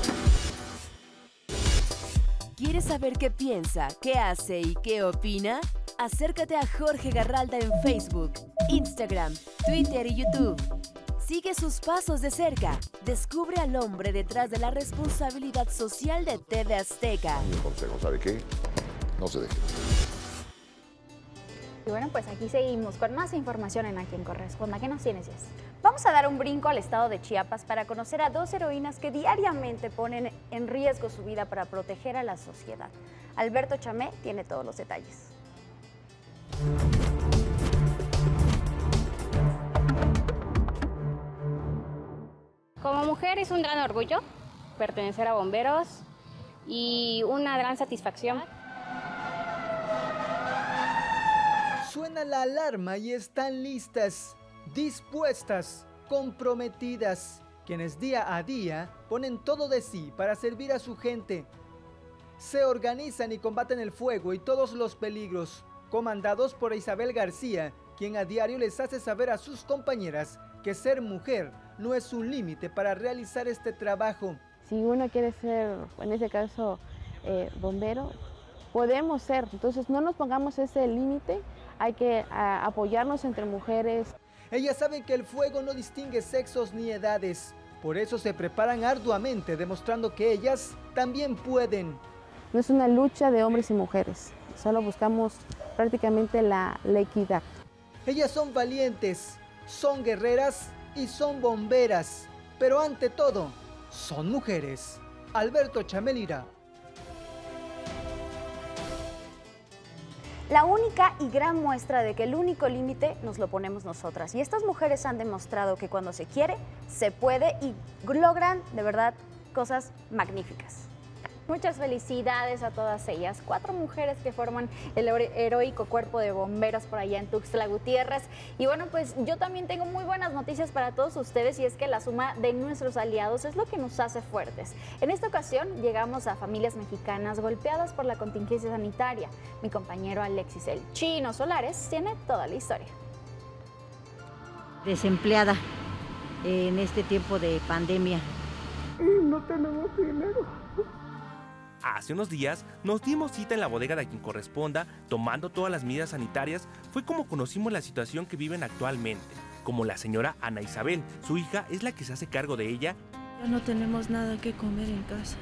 ¿Quieres saber qué piensa, qué hace y qué opina? Acércate a Jorge Garralda en Facebook, Instagram, Twitter y YouTube. Sigue sus pasos de cerca. Descubre al hombre detrás de la responsabilidad social de T V Azteca. Un consejo, ¿sabe qué? No se deje. Y bueno, pues aquí seguimos con más información en A Quien Corresponda. ¿Qué nos tienes, Jess? Vamos a dar un brinco al estado de Chiapas para conocer a dos heroínas que diariamente ponen en riesgo su vida para proteger a la sociedad. Alberto Chamé tiene todos los detalles. Como mujer es un gran orgullo pertenecer a Bomberos y una gran satisfacción. Suena la alarma y están listas, dispuestas, comprometidas, quienes día a día ponen todo de sí para servir a su gente. Se organizan y combaten el fuego y todos los peligros, comandados por Isabel García, quien a diario les hace saber a sus compañeras que ser mujer no es un límite para realizar este trabajo. Si uno quiere ser, en ese caso, eh, bombero, podemos ser, entonces no nos pongamos ese límite, hay que a, apoyarnos entre mujeres. Ellas saben que el fuego no distingue sexos ni edades, por eso se preparan arduamente, demostrando que ellas también pueden. No es una lucha de hombres y mujeres, solo buscamos prácticamente la, la equidad. Ellas son valientes, son guerreras y son bomberas, pero ante todo, son mujeres. Alberto Chamelira. La única y gran muestra de que el único límite nos lo ponemos nosotras. Y estas mujeres han demostrado que cuando se quiere, se puede y logran de verdad cosas magníficas. Muchas felicidades a todas ellas, cuatro mujeres que forman el heroico cuerpo de bomberos por allá en Tuxtla Gutiérrez. Y bueno, pues yo también tengo muy buenas noticias para todos ustedes y es que la suma de nuestros aliados es lo que nos hace fuertes. En esta ocasión llegamos a familias mexicanas golpeadas por la contingencia sanitaria. Mi compañero Alexis El Chino Solares tiene toda la historia. Desempleada en este tiempo de pandemia. Y no tenemos dinero. Hace unos días nos dimos cita en la bodega de A Quien Corresponda, tomando todas las medidas sanitarias. Fue como conocimos la situación que viven actualmente, como la señora Ana Isabel. Su hija es la que se hace cargo de ella. Ya no tenemos nada que comer en casa.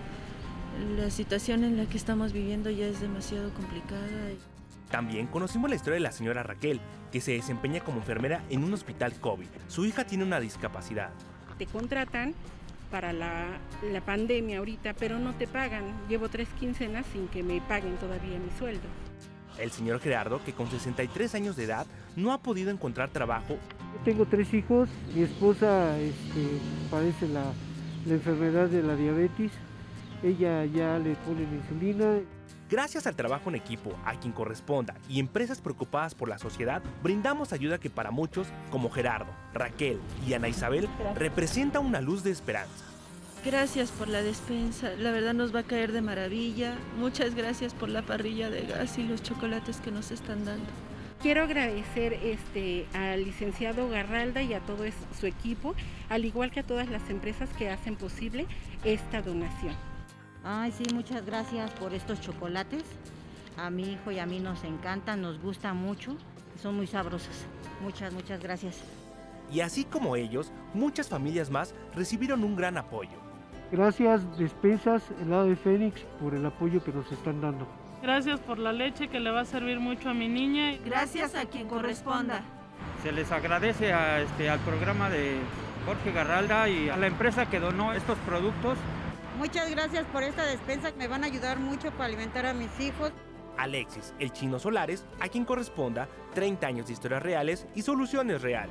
La situación en la que estamos viviendo ya es demasiado complicada. También conocimos la historia de la señora Raquel, que se desempeña como enfermera en un hospital COVID. Su hija tiene una discapacidad. Te contratan para la, la pandemia ahorita, pero no te pagan. Llevo tres quincenas sin que me paguen todavía mi sueldo. El señor Gerardo, que con sesenta y tres años de edad no ha podido encontrar trabajo. Yo tengo tres hijos, mi esposa este, padece la, la enfermedad de la diabetes, ella ya le pone insulina. Gracias al trabajo en equipo, A Quien Corresponda y empresas preocupadas por la sociedad, brindamos ayuda que para muchos, como Gerardo, Raquel y Ana Isabel, representa una luz de esperanza. Gracias por la despensa, la verdad nos va a caer de maravilla. Muchas gracias por la parrilla de gas y los chocolates que nos están dando. Quiero agradecer este, al licenciado Garralda y a todo su equipo, al igual que a todas las empresas que hacen posible esta donación. Ay, sí, muchas gracias por estos chocolates. A mi hijo y a mí nos encantan, nos gustan mucho, son muy sabrosos. Muchas, muchas gracias. Y así como ellos, muchas familias más recibieron un gran apoyo. Gracias, Despensas Helado de Fénix, por el apoyo que nos están dando. Gracias por la leche que le va a servir mucho a mi niña. Gracias a Quien Corresponda. Se les agradece a, este, al programa de Jorge Garralda y a la empresa que donó estos productos. Muchas gracias por esta despensa, me van a ayudar mucho para alimentar a mis hijos. Alexis El Chino Solares, A Quien Corresponda, treinta años de historias reales y soluciones reales.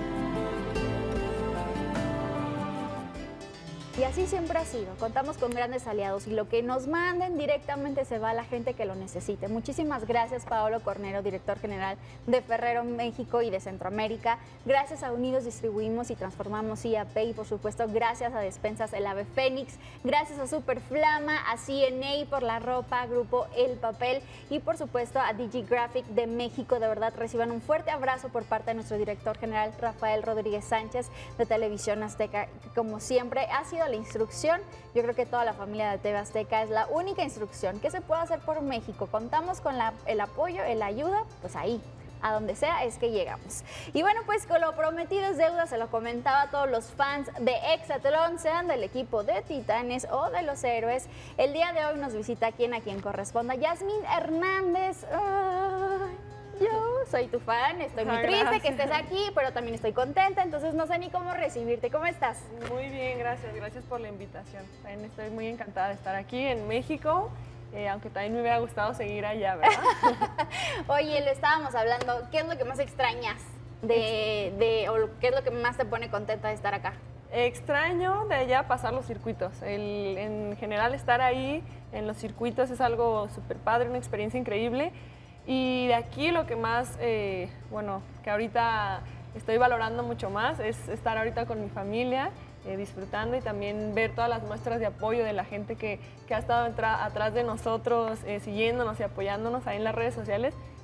Y así siempre ha sido, contamos con grandes aliados y lo que nos manden directamente se va a la gente que lo necesite. Muchísimas gracias Paolo Cornero, director general de Ferrero México y de Centroamérica. Gracias a Unidos Distribuimos y Transformamos I A P y por supuesto gracias a Despensas El Ave Fénix. Gracias a Superflama, a C N A por la ropa, Grupo El Papel y por supuesto a DigiGraphic de México. De verdad reciban un fuerte abrazo por parte de nuestro director general Rafael Rodríguez Sánchez de Televisión Azteca, que como siempre ha sido la instrucción. Yo creo que toda la familia de T V Azteca es la única instrucción que se puede hacer por México. Contamos con la, el apoyo, la ayuda, pues ahí, a donde sea es que llegamos. Y bueno, pues con lo prometido es deuda, se lo comentaba a todos los fans de Hexatlón, sean del equipo de Titanes o de los Héroes. El día de hoy nos visita aquí en A Quien Corresponda Yasmín Hernández. Ay, yo soy tu fan, estoy muy Ay, triste gracias. que estés aquí, pero también estoy contenta, entonces no sé ni cómo recibirte. ¿Cómo estás? Muy bien, gracias, gracias por la invitación. También estoy muy encantada de estar aquí en México, eh, aunque también me hubiera gustado seguir allá, ¿verdad? Oye, lo estábamos hablando, ¿qué es lo que más extrañas de, de o qué es lo que más te pone contenta de estar acá? Extraño de allá pasar los circuitos. El, en general estar ahí en los circuitos es algo súper padre, una experiencia increíble. Y de aquí lo que más, eh, bueno, que ahorita estoy valorando mucho más es estar ahorita con mi familia, eh, disfrutando y también ver todas las muestras de apoyo de la gente que, que ha estado atrás de nosotros, eh, siguiéndonos y apoyándonos ahí en las redes sociales.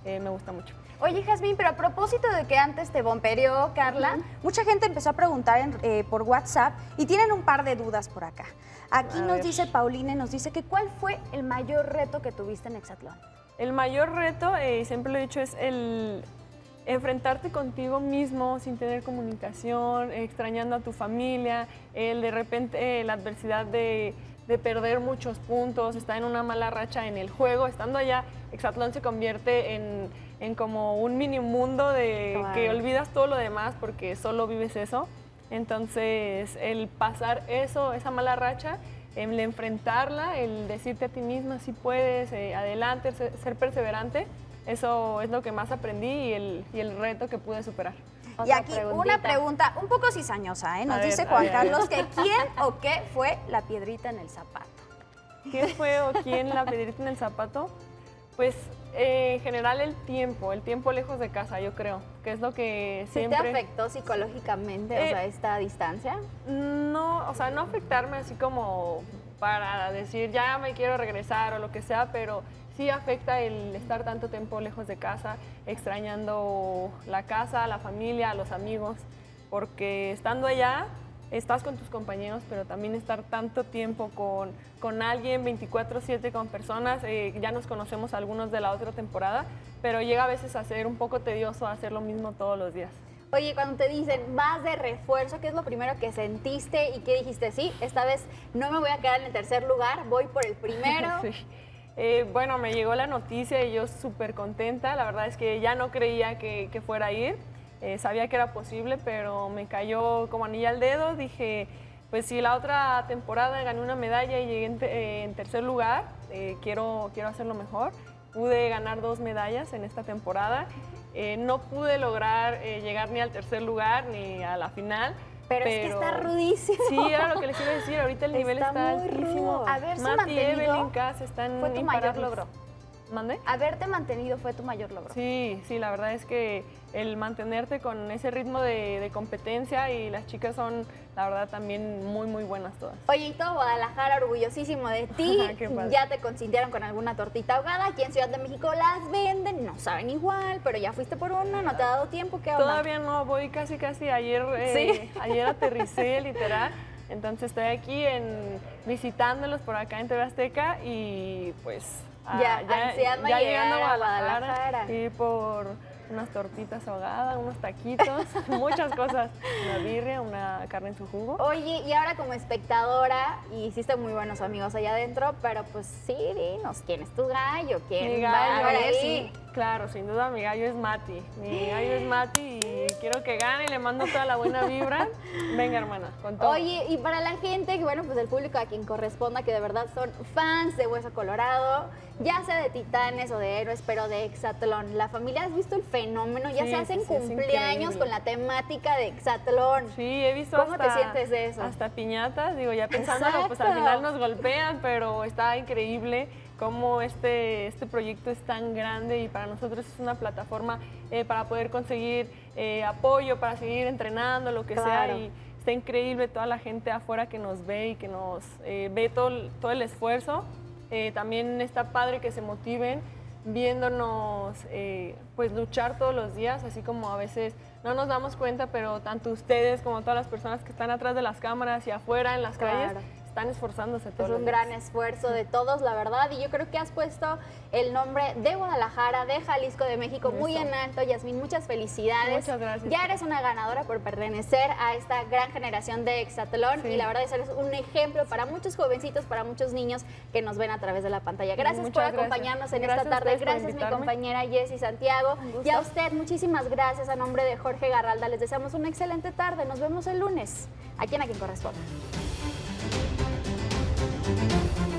eh, me gusta mucho. Oye, Jazmín, pero a propósito de que antes te bombereó, Carla, uh-huh. mucha gente empezó a preguntar en, eh, por WhatsApp y tienen un par de dudas por acá. Aquí a nos ver. dice Pauline, nos dice que ¿cuál fue el mayor reto que tuviste en Hexatlón? El mayor reto, eh, siempre lo he dicho, es el enfrentarte contigo mismo sin tener comunicación, extrañando a tu familia, el de repente eh, la adversidad de, de perder muchos puntos, estar en una mala racha en el juego. Estando allá, Hexatlón se convierte en, en como un mini mundo de claro. que olvidas todo lo demás porque solo vives eso. Entonces, el pasar eso, esa mala racha, el enfrentarla, el decirte a ti misma si puedes, eh, adelante, ser, ser perseverante, eso es lo que más aprendí y el, y el reto que pude superar. Y aquí preguntita. una pregunta un poco cizañosa, ¿eh? Nos a dice ver, Juan Carlos que quién o qué fue la piedrita en el zapato. ¿Quién fue o quién la piedrita en el zapato? Pues eh, en general el tiempo, el tiempo lejos de casa, yo creo, que es lo que siempre... ¿Sí te afectó psicológicamente, eh, o sea, esta distancia? No, o sea, no afectarme así como para decir ya me quiero regresar o lo que sea, pero sí afecta el estar tanto tiempo lejos de casa, extrañando la casa, la familia, los amigos, porque estando allá estás con tus compañeros, pero también estar tanto tiempo con, con alguien, veinticuatro siete con personas, eh, ya nos conocemos algunos de la otra temporada, pero llega a veces a ser un poco tedioso hacer lo mismo todos los días. Oye, cuando te dicen vas de refuerzo, ¿qué es lo primero que sentiste y qué dijiste? Sí, esta vez no me voy a quedar en el tercer lugar, voy por el primero. Sí. Eh, bueno, me llegó la noticia y yo súper contenta, la verdad es que ya no creía que, que fuera a ir. Eh, sabía que era posible, pero me cayó como anillo al dedo. Dije, pues si la otra temporada gané una medalla y llegué en, eh, en tercer lugar, eh, quiero, quiero hacerlo mejor. Pude ganar dos medallas en esta temporada. Eh, no pude lograr eh, llegar ni al tercer lugar ni a la final. Pero, pero es que está rudísimo. Sí, era lo que les iba a decir. Ahorita el nivel está, está altísimo. Haberse Mati y mantenido Evelyn Cass están fue tu imparables. mayor logro. ¿Mande? Haberte mantenido fue tu mayor logro. Sí, sí, la verdad es que el mantenerte con ese ritmo de, de competencia, y las chicas son, la verdad, también muy, muy buenas todas. Oye, y todo Guadalajara orgullosísimo de ti. Ya te consintieron con alguna tortita ahogada. Aquí en Ciudad de México las venden, no saben igual, pero ya fuiste por una, no te ha dado tiempo, ¿qué onda? Todavía no, voy casi, casi. Ayer, eh, ¿Sí? ayer aterricé, literal. Entonces estoy aquí en, visitándolos por acá en T V Azteca y pues... Ya, ah, ya, ya llegando a Guadalajara, Guadalajara. Y por unas tortitas ahogadas, unos taquitos, muchas cosas. Una birria, una carne en su jugo. Oye, y ahora como espectadora, y hiciste muy buenos amigos allá adentro, pero pues sí, dinos, ¿quién es tu gallo? ¿Quién mi gallo, va a ver? Sí, claro, sin duda mi gallo es Mati. Mi gallo es Mati y quiero que gane y le mando toda la buena vibra. Venga, hermana, con todo. Oye, y para la gente, que bueno, pues el público a quien corresponda, que de verdad son fans de Hueso Colorado, ya sea de Titanes o de Héroes, pero de Hexatlón, ¿la familia has visto el fenómeno? Ya sí, se hacen sí, cumpleaños con la temática de Hexatlón. Sí, he visto ¿Cómo hasta, te sientes de eso? Hasta piñatas, digo, ya pensándolo, pues al final nos golpean, pero está increíble cómo este, este proyecto es tan grande y para nosotros es una plataforma eh, para poder conseguir eh, apoyo, para seguir entrenando, lo que claro. sea. Y está increíble toda la gente afuera que nos ve y que nos eh, ve todo, todo el esfuerzo. Eh, también está padre que se motiven viéndonos eh, pues luchar todos los días, así como a veces no nos damos cuenta, pero tanto ustedes como todas las personas que están atrás de las cámaras y afuera en las claro. calles están esforzándose todos. Es un gran esfuerzo de todos, la verdad, y yo creo que has puesto el nombre de Guadalajara, de Jalisco, de México Eso. muy en alto. Yasmín, muchas felicidades. Muchas gracias. Ya eres una ganadora por pertenecer a esta gran generación de Hexatlón sí. y la verdad es que eres un ejemplo para muchos jovencitos, para muchos niños que nos ven a través de la pantalla. Gracias muchas por gracias. acompañarnos en gracias esta tarde. Gracias mi compañera Jessy Santiago. Y a usted, muchísimas gracias a nombre de Jorge Garralda. Les deseamos una excelente tarde. Nos vemos el lunes, aquí en A Quien Corresponda.